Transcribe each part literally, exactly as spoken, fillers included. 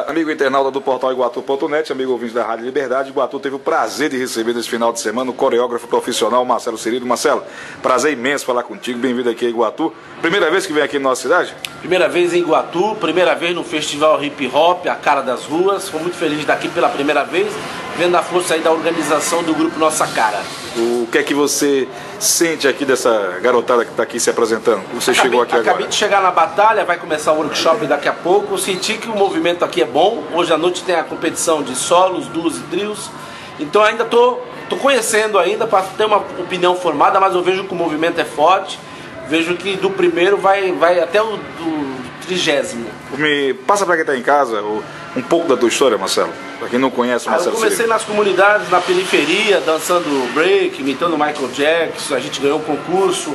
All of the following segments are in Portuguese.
amigo internauta do portal Iguatu ponto net, amigo ouvinte da Rádio Liberdade. Iguatu teve o prazer de receber nesse final de semana o coreógrafo profissional Marcelo Cirilo. Marcelo, prazer imenso falar contigo, bem-vindo aqui a Iguatu. Primeira vez que vem aqui na nossa cidade? Primeira vez em Iguatu, primeira vez no Festival Hip Hop, a cara das ruas. Estou muito feliz de estar aqui pela primeira vez, vendo a força aí da organização do grupo Nossa Cara. O que é que você sente aqui dessa garotada que está aqui se apresentando? Você acabei, chegou aqui agora? Acabei de chegar na batalha, vai começar o workshop daqui a pouco. Eu senti que o movimento aqui é bom. Hoje à noite tem a competição de solos, duos e trios. Então ainda estou tô, tô conhecendo ainda para ter uma opinião formada, mas eu vejo que o movimento é forte. Vejo que do primeiro vai, vai até o do trigésimo. Me passa para quem está em casa um pouco da tua história, Marcelo. Para quem não conhece o Marcelo ah, Eu comecei Cirilo. nas comunidades, na periferia, dançando break, imitando Michael Jackson. A gente ganhou um concurso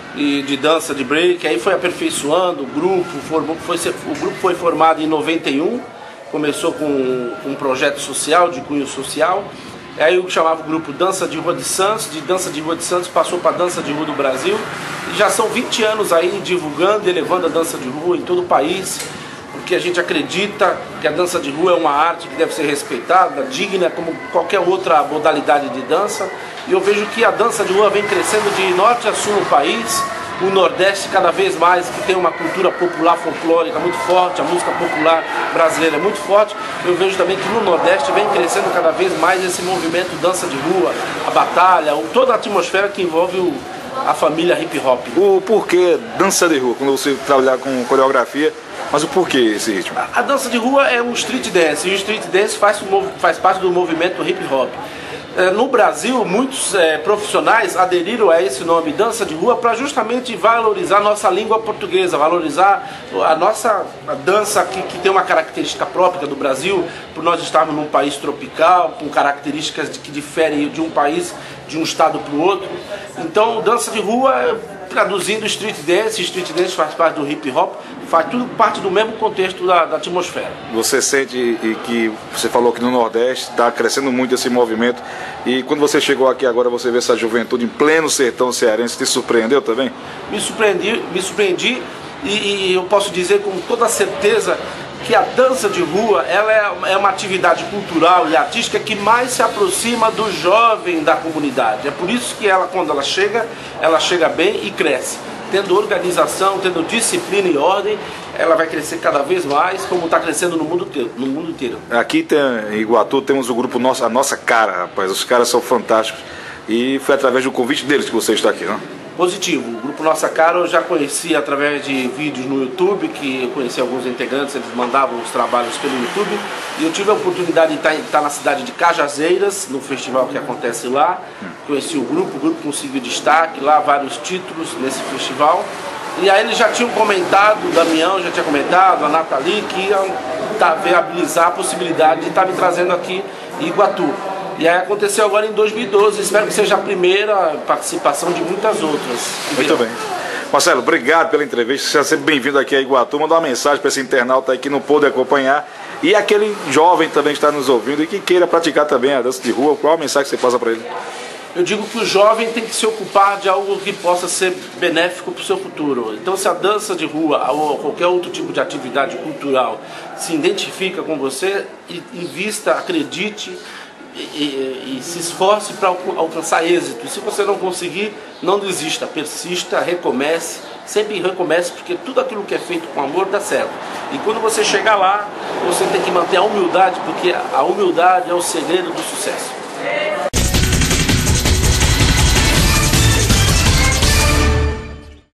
de dança de break, aí foi aperfeiçoando o grupo. Formou, foi, o grupo foi formado em noventa e um, começou com um projeto social, de cunho social. Aí eu chamava o grupo Dança de Rua de Santos, de Dança de Rua de Santos passou para Dança de Rua do Brasil. E já são vinte anos aí divulgando e elevando a dança de rua em todo o país, porque a gente acredita que a dança de rua é uma arte que deve ser respeitada, digna como qualquer outra modalidade de dança. E eu vejo que a dança de rua vem crescendo de norte a sul no país. O Nordeste cada vez mais, que tem uma cultura popular folclórica muito forte, a música popular brasileira é muito forte. Eu vejo também que no Nordeste vem crescendo cada vez mais esse movimento dança de rua, a batalha, toda a atmosfera que envolve o, a família hip hop. O porquê dança de rua, quando você trabalhar com coreografia, mas o porquê esse ritmo? A, a dança de rua é um street dance, e o street dance faz, faz parte do movimento hip hop. No Brasil, muitos é, profissionais aderiram a esse nome dança de rua para justamente valorizar a nossa língua portuguesa, valorizar a nossa a dança que, que tem uma característica própria do Brasil, por nós estarmos num país tropical, com características de, que diferem de um país, de um estado para o outro. Então, dança de rua, traduzindo street dance, street dance faz parte do hip hop, faz tudo parte do mesmo contexto da, da atmosfera. Você sente e que você falou que no Nordeste está crescendo muito esse movimento, e quando você chegou aqui agora, você vê essa juventude em pleno sertão cearense, te surpreendeu também? Me surpreendi, me surpreendi e, e eu posso dizer com toda certeza que a dança de rua ela é, é uma atividade cultural e artística que mais se aproxima do jovem da comunidade. É por isso que ela, quando ela chega, ela chega bem e cresce. Tendo organização, tendo disciplina e ordem, ela vai crescer cada vez mais, como está crescendo no mundo inteiro, no mundo inteiro. Aqui tem, em Iguatu temos o grupo Nossa, a Nossa Cara, rapaz. Os caras são fantásticos. E foi através do convite deles que você está aqui, não? Positivo. O grupo Nossa Cara eu já conheci através de vídeos no YouTube, que eu conheci alguns integrantes, eles mandavam os trabalhos pelo YouTube. E eu tive a oportunidade de estar, estar na cidade de Cajazeiras, no festival que acontece lá. Conheci o grupo, o grupo conseguiu destaque lá, vários títulos nesse festival. E aí eles já tinham comentado, o Damião já tinha comentado, a Nathalie, que iam tá, viabilizar a possibilidade de estar me trazendo aqui em Iguatu. E aí aconteceu agora em dois mil e doze, espero que seja a primeira participação de muitas outras. Muito bem. Marcelo, obrigado pela entrevista, seja sempre bem-vindo aqui a Iguatu. Mandar uma mensagem para esse internauta aí que não pôde acompanhar, e aquele jovem também que está nos ouvindo e que queira praticar também a dança de rua. Qual a mensagem que você passa para ele? Eu digo que o jovem tem que se ocupar de algo que possa ser benéfico para o seu futuro. Então, se a dança de rua ou qualquer outro tipo de atividade cultural se identifica com você, invista, acredite, E, e, e se esforce para alcançar êxito. Se você não conseguir, não desista, persista, recomece, sempre recomece, porque tudo aquilo que é feito com amor dá certo. E quando você chegar lá, você tem que manter a humildade, porque a humildade é o segredo do sucesso.